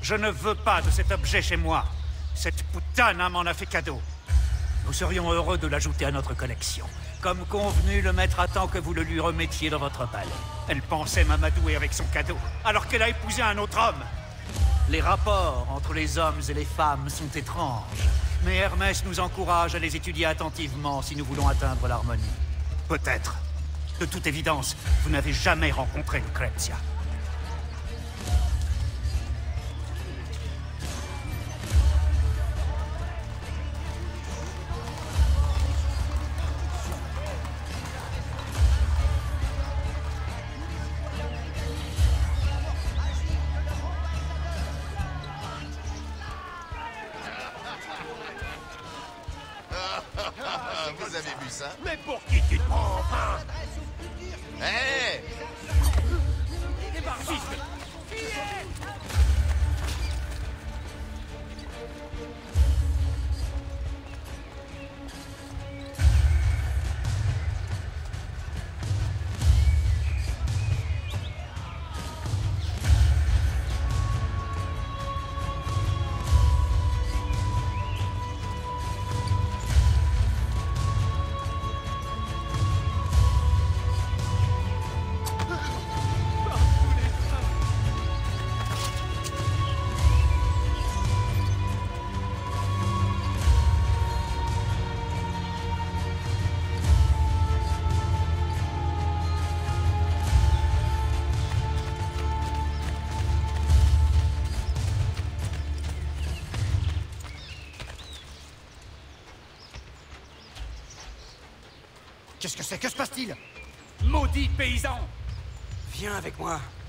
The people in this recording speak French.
Je ne veux pas de cet objet chez moi. Cette puttana m'en a fait cadeau. Nous serions heureux de l'ajouter à notre collection. Comme convenu, le maître attend que vous le lui remettiez dans votre palais. Elle pensait m'amadouer avec son cadeau, alors qu'elle a épousé un autre homme. Les rapports entre les hommes et les femmes sont étranges. Mais Hermès nous encourage à les étudier attentivement si nous voulons atteindre l'harmonie. Peut-être. De toute évidence, vous n'avez jamais rencontré Lucrezia. Vous avez vu ça? Mais pour qui tu te prends, enfin? Hé! Qu'est-ce que c'est? Que se passe-t-il? Maudit paysan! Viens avec moi.